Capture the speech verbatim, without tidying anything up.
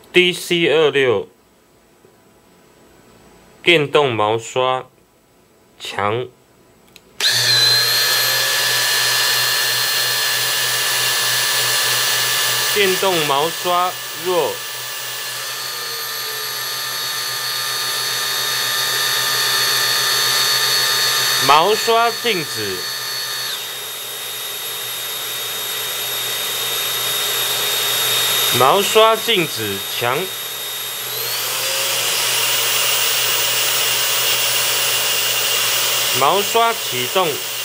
D C 二六电动毛刷强，电动毛刷弱，毛刷静止。 毛刷静止强，毛刷启动。